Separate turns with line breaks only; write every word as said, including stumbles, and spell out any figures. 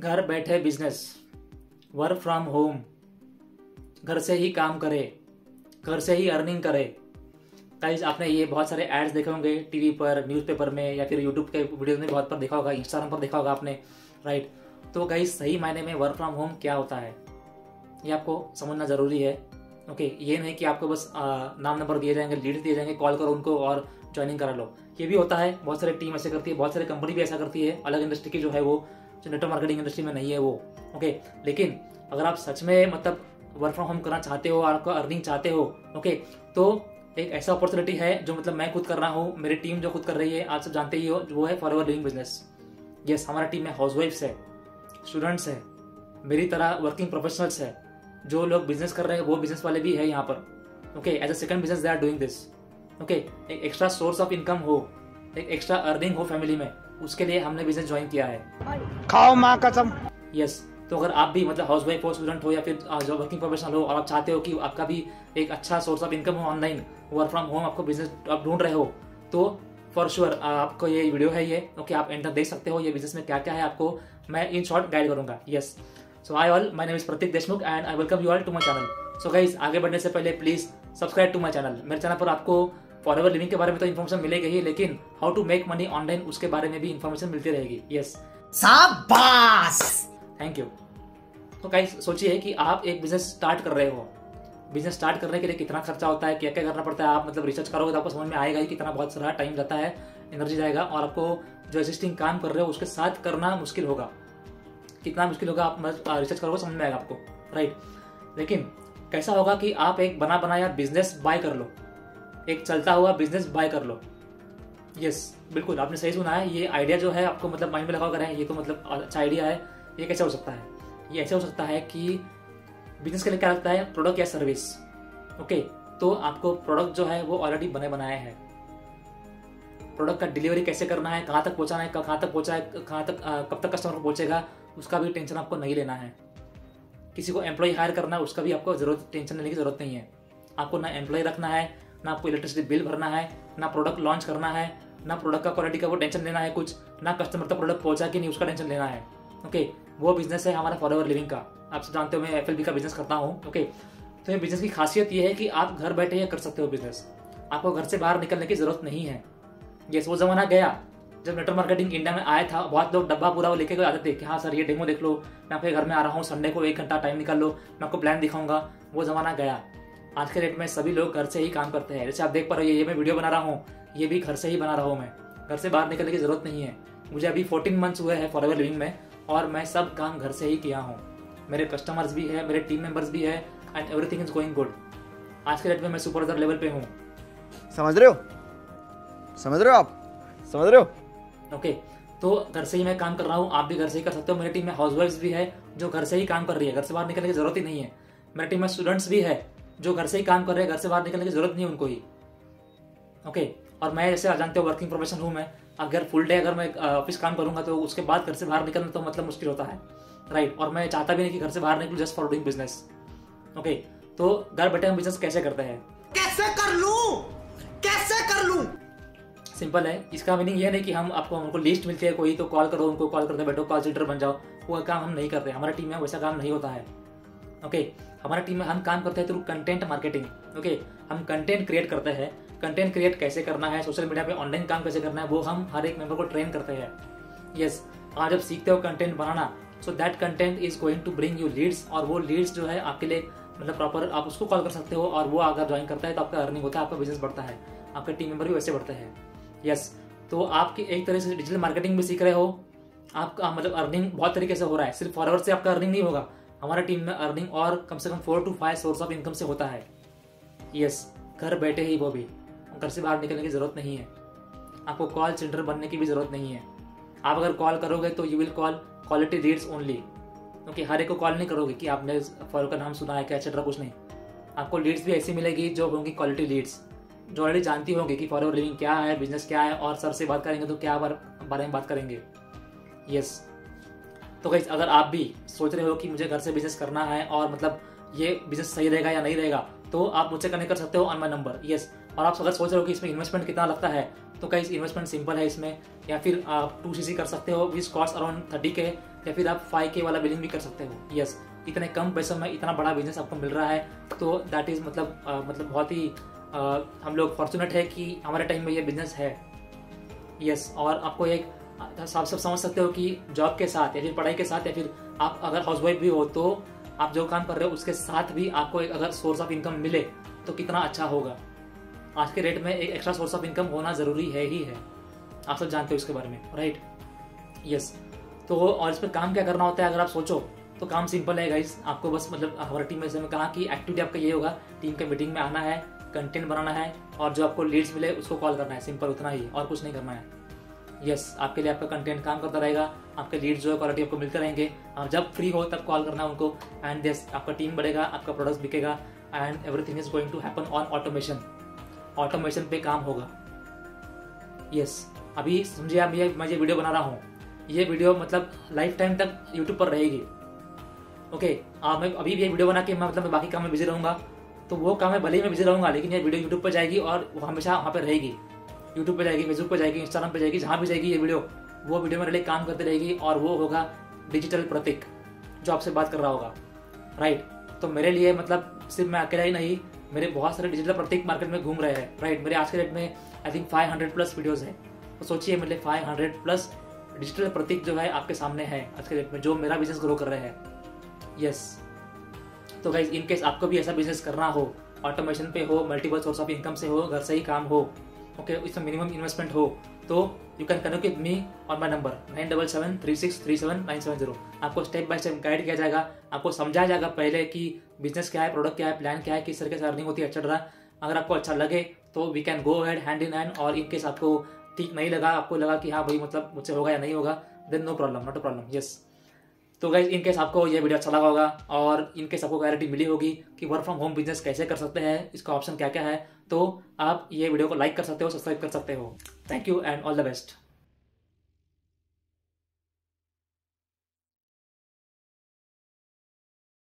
घर बैठे business, work from home, घर से ही काम करे, घर से ही अर्निंग करे। गाइस आपने ये बहुत सारे एड्स देखे होंगे टीवी पर, न्यूज़पेपर में, या फिर यूट्यूब के वीडियोस में बहुत पर देखा होगा, इंस्टाग्राम पर देखा होगा आपने, राइट। तो गाइस सही मायने में वर्क फ्रॉम होम क्या होता है ये आपको समझना जरूरी है। ओके, ये नहीं कि आपको बस आ, नाम नंबर दिए जाएंगे, लीड दिए जाएंगे, कॉल करो उनको और ज्वाइनिंग करा लो। ये भी होता है, बहुत सारी टीम ऐसे करती है, बहुत सारी कंपनी भी ऐसा करती है, अलग इंडस्ट्री की जो है वो, जो नेटवर्क मार्केटिंग इंडस्ट्री में नहीं है वो। ओके, लेकिन अगर आप सच में मतलब वर्क फ्रॉम होम करना चाहते हो और आपको अर्निंग चाहते हो, ओके, तो एक ऐसा अपॉर्चुनिटी है जो मतलब मैं खुद कर रहा हूँ, मेरी टीम जो खुद कर रही है, आप सब जानते ही हो, वो है फॉरएवर लिविंग बिजनेस। यस, हमारा टीम में हाउसवाइफ्स है, स्टूडेंट्स है, मेरी तरह वर्किंग प्रोफेशनल्स है, जो लोग बिजनेस कर रहे हैं वो बिजनेस वाले भी है यहाँ पर। Okay, as a second business they are doing this. Okay, एक एक्स्ट्रा सोर्स ऑफ इनकम हो, एक एक्स्ट्रा अर्निंग हो फैमिली में, उसके लिए हमने बिजनेस ज्वाइन किया है।
खाओ माँ कसम।
यस, तो अगर आप भी मतलब हाउस वाइफ हो, स्टूडेंट हो, या फिर जो वर्किंग प्रोफेशनल हो और आप चाहते हो कि आपका भी एक अच्छा सोर्स ऑफ इनकम हो ऑनलाइन, वर्क फ्रॉम होम आपको बिजनेस आप ढूंढ रहे हो, तो फॉर श्योर आपको ये वीडियो है ये। ओके, आप एंड तक देख सकते हो, ये बिजनेस में क्या क्या है आपको मैं इन शॉर्ट गाइड करूंगा। Yes, so I all, my name is Pratik Deshmukh and I welcome you all to my channel. So guys, आगे बढ़ने से पहले please subscribe to my channel. मेरे चैनल पर आपको फॉरएवर लिविंग के बारे में तो इन्फॉर्मेशन मिलेगी ही, लेकिन how to make money online उसके बारे में भी इन्फॉर्मेशन मिलती रहेगी। यस,
शाबाश,
थैंक यू। तो गाइस सोचिए कि आप एक बिजनेस स्टार्ट कर रहे हो, बिजनेस स्टार्ट करने के लिए कितना खर्चा होता है, क्या क्या करना पड़ता है। आप मतलब रिसर्च करोगे तो आपको समझ में आएगा ही कितना बहुत सारा टाइम जाता है, एनर्जी जाएगा, और आपको जो एग्जिस्टिंग काम कर रहे हो उसके साथ करना मुश्किल होगा। कितना मुश्किल होगा आप रिसर्च करोगे समझ में आएगा आपको, राइट। लेकिन कैसा होगा कि आप एक बना बनाया बिजनेस बाय कर लो, एक चलता हुआ बिजनेस बाय कर लो। यस, बिल्कुल आपने सही सुना है। ये आइडिया जो है आपको मतलब माइंड में लगा कर है, ये तो मतलब अच्छा आइडिया है। ये कैसे हो सकता है? ये ऐसे हो सकता है कि बिजनेस के लिए क्या लगता है, प्रोडक्ट या सर्विस। ओके, तो आपको प्रोडक्ट जो है वो ऑलरेडी बने बनाए हैं। प्रोडक्ट का डिलीवरी कैसे करना है, कहाँ तक पहुँचाना है, कहाँ तक पहुँचा है, कहाँ तक कब तक कस्टमर को पहुँचेगा, उसका भी टेंशन आपको नहीं लेना है। किसी को एम्प्लॉय हायर करना है, उसका भी आपको जरूरत टेंशन लेने की जरूरत नहीं है। आपको ना एम्प्लॉय रखना है, ना आपको इलेक्ट्रिसिटी बिल भरना है, ना प्रोडक्ट लॉन्च करना है, ना प्रोडक्ट का क्वालिटी का वो टेंशन लेना है कुछ, ना कस्टमर तक प्रोडक्ट पहुंचा कि नहीं उसका टेंशन लेना है। ओके, वो बिजनेस है हमारा फॉरएवर लिविंग का। आप सब जानते हो मैं एफएलबी का बिजनेस करता हूँ। ओके, तो ये बिजनेस की खासियत ये है कि आप घर बैठे ये कर सकते हो बिजनेस, आपको घर से बाहर निकलने की जरूरत नहीं है। ये वो जमाना गया जब नेटवर्क मार्केटिंग इंडिया में आया था, बहुत लोग डब्बा पूरा वो लेके गए आते थे कि हाँ सर ये डेमो देख लो, मैं आपके घर में आ रहा हूँ, संडे को एक घंटा टाइम निकाल लो, मैं आपको प्लान दिखाऊंगा। वो जमाना गया। आज के डेट में सभी लोग घर से ही काम करते हैं। जैसे आप देख पा रहे हो, ये मैं वीडियो बना रहा हूँ, ये भी घर से ही बना रहा हूँ मैं, घर से बाहर निकलने की जरूरत नहीं है। मुझे अभी फोर्टीन मंथ्स हुए हैं फॉरएवर लिविंग में, और मैं सब काम घर से ही किया हूँ। मेरे कस्टमर्स भी है, मेरे टीम मेंबर्स भी है, and everything is going good. आज के डेट में मैं सुपरवाइजर लेवल पे हूँ।
समझ रहे हो, समझ रहे हो आप, समझ रहे हो?
ओके, तो घर से ही मैं काम कर रहा हूँ, आप भी घर से ही कर सकते हो। मेरी टीम में हाउसवाइफ्स भी है जो घर से ही काम कर रही है, घर से बाहर निकलने की जरूरत ही नहीं है। मेरी टीम में स्टूडेंट्स भी है जो घर से ही काम कर रहे हैं, घर से बाहर निकलने की जरूरत नहीं है उनको ही। ओके, और मैं जैसे जानते हो वर्किंग प्रोफेशनल हूँ मैं, अगर फुल डे अगर मैं ऑफिस काम करूंगा तो उसके बाद घर से बाहर निकलना तो मतलब मुश्किल होता है, राइट। और मैं चाहता भी नहीं कि घर से बाहर निकलूं just for doing business. Okay, तो घर बैठे हम बिजनेस कैसे करते हैं,
कैसे कर लूं, कैसे कर लूं?
सिंपल है। इसका मीनिंग ये नहीं कि हम आपको हमको लिस्ट मिलती है कोई तो कॉल करो, उनको कॉल करते बैठो, कॉल सेंटर बन जाओ, वो काम हम नहीं करते। हमारी टीम में वैसा काम नहीं होता है। ओके, हमारी टीम में हम काम करते हैं थ्रू कंटेंट मार्केटिंग। ओके, हम कंटेंट क्रिएट करते हैं। कंटेंट क्रिएट कैसे करना है, सोशल मीडिया पे ऑनलाइन काम कैसे करना है, वो हम हर एक मेंबर को ट्रेन करते हैं। यस, आप जब सीखते हो कंटेंट बनाना, so that content is going to bring you leads, और वो लीड्स जो है आपके लिए मतलब प्रॉपर आप उसको कॉल कर सकते हो, और वो अगर ज्वाइन करता है तो आपका अर्निंग होता है, आपका बिजनेस बढ़ता है, आपके टीम मेंबर भी वैसे बढ़ते हैं। यस, तो आपकी एक तरह से डिजिटल मार्केटिंग भी सीख रहे हो, आपका मतलब अर्निंग बहुत तरीके से हो रहा है। सिर्फ फॉरएवर से आपका अर्निंग नहीं होगा, हमारे टीम में अर्निंग और कम से कम four to five source of income से होता है। यस, घर बैठे ही, वो भी घर से बाहर निकलने की जरूरत नहीं है, आपको कॉल सेंटर बनने की भी जरूरत नहीं है। आप अगर कॉल करोगे तो you will call quality leads only. Okay, हर एक को कॉल नहीं करोगे कि आपने फॉरएवर का नाम सुना है क्या, एक्सेट्रा कुछ नहीं। आपको लीड्स भी ऐसी मिलेगी जो होंगी क्वालिटी लीड्स, जो ऑलरेडी जानती होंगी कि फॉरएवर लिविंग क्या है, बिजनेस क्या है, और सर से बात करेंगे तो क्या बारे में बात करेंगे। यस, तो गाइस अगर आप भी सोच रहे हो कि मुझे घर से बिजनेस करना है और मतलब ये बिजनेस सही रहेगा या नहीं रहेगा, तो आप मुझसे कनेक्ट कर सकते हो ऑन माई नंबर। यस, और आप अगर सोच रहे हो कि इसमें इन्वेस्टमेंट कितना लगता है, तो गाइस इन्वेस्टमेंट सिंपल है इसमें, या फिर आप टू सी सी कर सकते हो विच कॉस्ट अराउंड थर्टी के, या फिर आप फाइव के वाला बिलिंग भी कर सकते हो। यस, इतने कम पैसों में इतना बड़ा बिजनेस आपको मिल रहा है, तो दैट इज मतलब आ, मतलब बहुत ही आ, हम लोग फॉर्चुनेट है कि हमारे टाइम में ये बिजनेस है। यस, और आपको एक आप सब समझ सकते हो कि जॉब के साथ या फिर पढ़ाई के साथ, या फिर आप अगर हाउसवाइफ भी हो तो आप जो काम कर रहे हो उसके साथ भी आपको एक अगर सोर्स ऑफ इनकम मिले तो कितना अच्छा होगा। आज के रेट में एक एक्स्ट्रा सोर्स ऑफ इनकम होना जरूरी है ही है, आप सब जानते हो इसके बारे में, राइट। यस, तो और इस पर काम क्या करना होता है अगर आप सोचो तो काम सिंपल है गाइस। आपको बस मतलब हमारे टीम में से कहा कि एक्टिविटी आपका ये होगा, टीम के मीटिंग में आना है, कंटेंट बनाना है, और जो आपको लीड्स मिले उसको कॉल करना है, सिंपल उतना ही, और कुछ नहीं करना है। यस, आपके लिए आपका कंटेंट काम करता रहेगा, आपके लीड्स जो है क्वालिटी आपको मिलते रहेंगे, और जब फ्री हो तब कॉल करना है उनको, एंड यस आपका टीम बढ़ेगा, आपका प्रोडक्ट बिकेगा, and everything is going to happen on automation. Automation पे काम होगा। यस, अभी समझिए आप, ये मैं ये वीडियो बना रहा हूँ, ये वीडियो मतलब लाइफ टाइम तक यूट्यूब पर रहेगी। ओके, आप मैं अभी भी ये वीडियो बना के मैं मतलब मैं बाकी काम में बिजी रहूंगा, तो वो काम में भले ही मैं बिजी रहूंगा, लेकिन ये वीडियो यूट्यूब पर जाएगी और वो हमेशा वहाँ पर रहेगी। यूट्यूब पे जाएगी, फेसबुक पे जाएगी, इंस्टाग्राम पे जाएगी, जहाँ भी जाएगी ये वीडियो, वो वीडियो मेरे लिए काम करती रहेगी, और वो होगा डिजिटल प्रतीक जो आपसे बात कर रहा होगा, राइट। तो मेरे लिए मतलब सिर्फ मैं अकेला ही नहीं, मेरे बहुत सारे डिजिटल प्रतीक मार्केट में घूम रहे हैं, राइट। मेरे आज के डेट में I think five hundred plus videos हैं, तो सोचिए मेरे five hundred plus digital Pratik जो है आपके सामने है आज के डेट में, जो मेरा बिजनेस ग्रो कर रहे हैं। यस, तो गाइज इन केस आपको भी ऐसा बिजनेस करना हो, ऑटोमेशन पे हो, मल्टीपल सोर्स ऑफ इनकम से हो, घर से ही काम हो, ओके okay, इसमें मिनिमम इन्वेस्टमेंट हो, तो you can connect with me और my number nine double seven three six three seven nine seven zero. आपको स्टेप बाय स्टेप गाइड किया जाएगा, आपको समझाया जाएगा पहले कि बिजनेस क्या है, प्रोडक्ट क्या है, प्लान क्या है, किस तरीके से अर्निंग होती है, एक्सेट्रा। अगर आपको अच्छा लगे तो we can go ahead hand in hand, और इन केस आपको ठीक नहीं लगा, आपको लगा कि हाँ भाई मतलब मुझसे होगा या नहीं होगा, then no problem, not a problem. Yes, तो गाइज इन केस आपको ये वीडियो अच्छा लगा होगा, और इन केस आपको क्लैरिटी मिली होगी कि वर्क फ्रॉम होम बिजनेस कैसे कर सकते हैं, इसका ऑप्शन क्या क्या है, तो आप ये वीडियो को लाइक कर सकते हो, सब्सक्राइब कर सकते हो। Thank you and all the best.